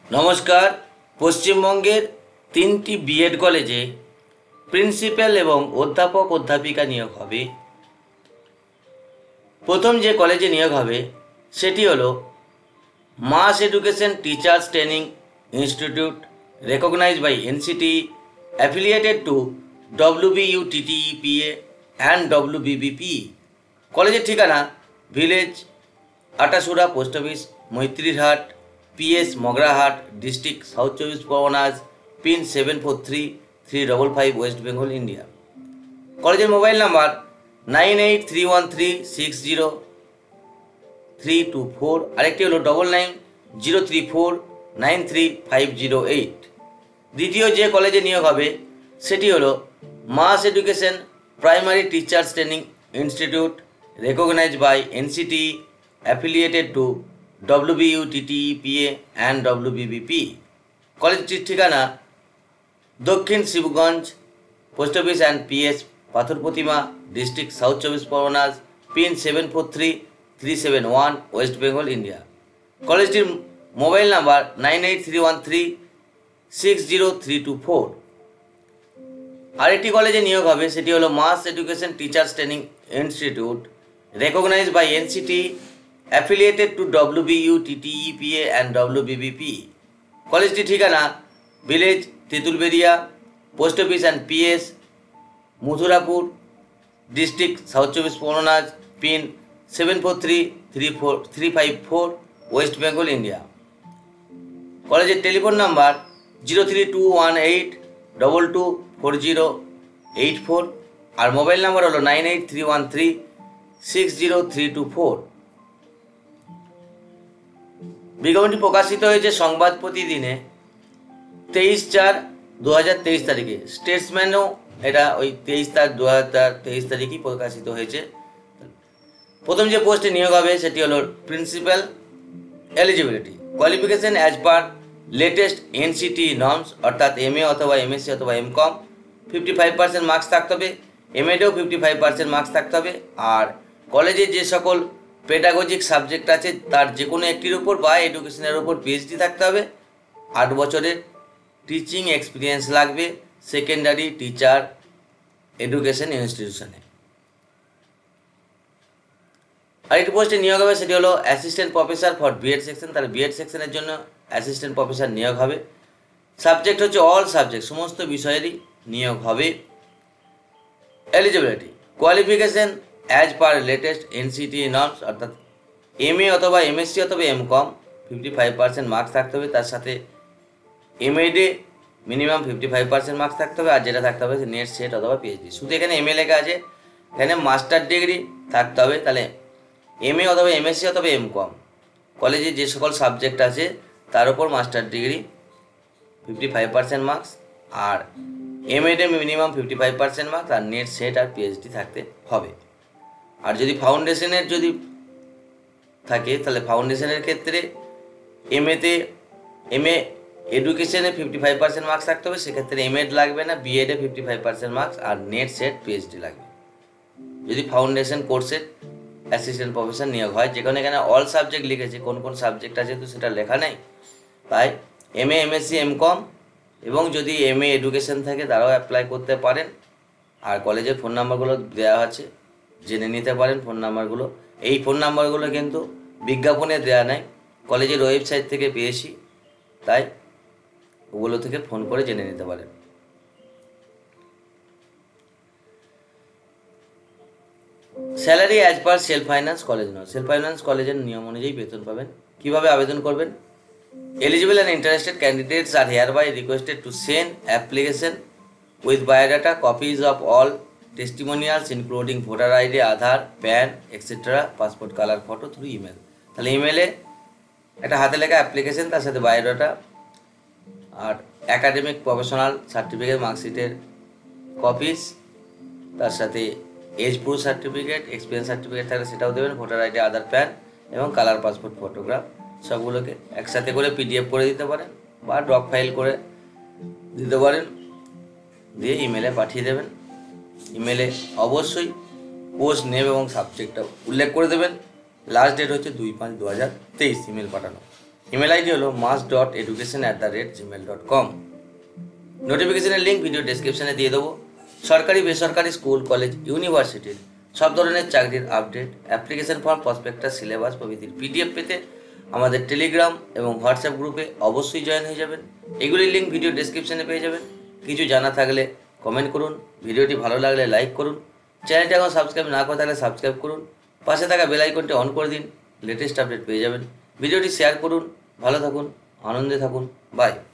নমস্কার। পশ্চিমবঙ্গের 3টি বিএড কলেজে প্রিন্সিপাল এবং অধ্যাপক অধ্যাপিকা নিয়োগ হবে। প্রথম যে কলেজে নিয়োগ হবে সেটি হলো mass education teachers training institute, recognized by NCTE, affiliated to WBUTTEPA and WBBP। কলেজের ঠিকানা village Atasura, post office Maitrirhat, PS Magrahat, district south 24 Parganas, pin 743355, west Bengal, India. কলেজের মোবাইল নাম্বার 9831360324, আরেকটি হলো 9903493508। দ্বিতীয় যে কলেজে নিয়োগ হবে সেটি হলো mass education primary teachers training institute, recognized by NCTE, affiliated to WBUTTEPA and WBBP। কলেজটির ঠিকানা Dakshin Shibganj, post office and PS Pathar Pratima, district south 24 Parganas, pin 743371, west Bengal, India. কলেজটির মোবাইল নাম্বার 9831360324। আরেকটি কলেজে নিয়োগ হবে সেটি হলো mass education teachers training institute, recognized by NCTE, affiliated to WBUTTEPA and WBBP। কলেজটির ঠিকানা village Tentulberia, post office and PS Mathurapur, district south 24 Parganas, pin 743354, west Bengal, India. কলেজের টেলিফোন নাম্বার 03218224084 আর মোবাইল নাম্বার হলো 9831360324। বিজ্ঞপ্তিটি প্রকাশিত হয়েছে সংবাদ প্রতিদিনে 23/4/2023 তারিখে। স্টেটসম্যানও এটা ওই 23/4/2023 তারিখেই প্রকাশিত হয়েছে। প্রথম যে পোস্টে নিয়োগ হবে সেটি হলো principal. Eligibility qualification as per latest NCTE norms, অর্থাৎ MA অথবা MSc অথবা MCom 55% মার্কস থাকতে হবে। MAতেও 55% মার্কস থাকতে হবে। আর কলেজে যে সকল পেডাগজিক সাবজেক্ট আছে তার যে কোনো একটির উপর বা এডুকেশনের উপর PhD থাকতে হবে। 8 বছরের টিচিং এক্সপিরিয়েন্স লাগবে সেকেন্ডারি টিচার এডুকেশন ইনস্টিটিউশনে। আরেকটি পোস্টে নিয়োগ হবে সেটি হলো assistant professor for BEd section. তাহলে বিএড সেকশনের জন্য অ্যাসিস্ট্যান্ট প্রফেসর নিয়োগ হবে। সাবজেক্ট হচ্ছে অল সাবজেক্ট, সমস্ত বিষয়েরই নিয়োগ হবে। Eligibility qualification as per latest NCTE norms, অর্থাৎ MA অথবা MSc অথবা MCom 55% মার্কস থাকতে হবে। তার সাথে MAতে মিনিমাম 55% মার্কস থাকতে হবে। আর যেটা থাকতে হবে নেট সেট অথবা PhD। শুধু এখানে MA লেখা আছে, এখানে মাস্টার ডিগ্রি থাকতে হবে। তাহলে MA অথবা MSc অথবা MCom কলেজে যে সকল সাবজেক্ট আছে তার উপর মাস্টার ডিগ্রি 55% মার্কস, আর MAতে মিনিমাম 55% মার্কস, আর নেট সেট আর PhD থাকতে হবে। আর যদি ফাউন্ডেশনের যদি থাকে তাহলে ফাউন্ডেশনের ক্ষেত্রে MA এডুকেশনে 55% মার্কস থাকতে হবে, সেক্ষেত্রে MAd লাগবে না, BEdে 55% মার্কস, আর নেট সেট PhD লাগবে যদি ফাউন্ডেশন কোর্সের অ্যাসিস্ট্যান্ট প্রফেসর নিয়োগ হয়। যেখানে এখানে অল সাবজেক্ট লিখেছে, কোন কোন সাবজেক্ট আছে তো সেটা লেখা নেই, তাই MA MSc MCom এবং যদি MA এডুকেশন থাকে তারাও অ্যাপ্লাই করতে পারেন। আর কলেজের ফোন নাম্বারগুলো দেওয়া আছে, জেনে নিতে পারেন ফোন নাম্বারগুলো। এই ফোন নাম্বারগুলো কিন্তু বিজ্ঞাপনে দেওয়া নেই, কলেজের ওয়েবসাইট থেকে পেয়েছি, তাই ওগুলো থেকে ফোন করে জেনে নিতে পারেন। Salary as per self finance college নয়, সেলফ ফাইন্যান্স কলেজের নিয়ম অনুযায়ী বেতন পাবেন। কিভাবে আবেদন করবেন? এলিজিবল অ্যান্ড ইন্টারেস্টেড ক্যান্ডিডেটস আর hereby requested to send application with biodata, copies of all testimonials including voter ID, Aadhaar, PAN, etc., passport color photo through email। তাহলে ইমেলে একটা হাতে লেখা অ্যাপ্লিকেশন, তার সাথে বায়োডাটা আর একাডেমিক প্রফেশনাল সার্টিফিকেট মার্কশিটের কপিস, তার সাথে age proof certificate, experience certificate থাকলে সেটাও দেবেন, ভোটার আইডি, আধার, প্যান এবং কালার পাসপোর্ট ফটোগ্রাফ সবগুলোকে একসাথে করে PDF করে দিতে পারেন বা ডক ফাইল করে দিতে পারেন, দিয়ে ইমেলে পাঠিয়ে দেবেন। ইমেলে অবশ্যই পোস্ট নেম এবং সাবজেক্টটা উল্লেখ করে দেবেন। লাস্ট ডেট হচ্ছে 2/5/2023 ইমেল পাঠানো। ইমেল আইডি হলো mas.education@gmail.com। নোটিফিকেশনের লিঙ্ক ভিডিও ডেসক্রিপশনে দিয়ে দেবো। সরকারি বেসরকারি স্কুল কলেজ ইউনিভার্সিটির সব ধরনের চাকরির update, application form, prospectus, syllabus প্রভৃতির পিডিএফ পেতে আমাদের টেলিগ্রাম এবং হোয়াটসঅ্যাপ গ্রুপে অবশ্যই জয়েন হয়ে যাবেন। এগুলির লিঙ্ক ভিডিও ডেসক্রিপশনে পেয়ে যাবেন। কিছু জানা থাকলে কমেন্ট করুন, ভিডিওটি ভালো লাগলে লাইক করুন, চ্যানেলটি এখন সাবস্ক্রাইব না করে থাকলে সাবস্ক্রাইব করুন, পাশে থাকা বেল আইকনটি অন করে দিন, লেটেস্ট আপডেট পেয়ে যাবেন। ভিডিওটি শেয়ার করুন, ভালো থাকুন, আনন্দে থাকুন, বাই।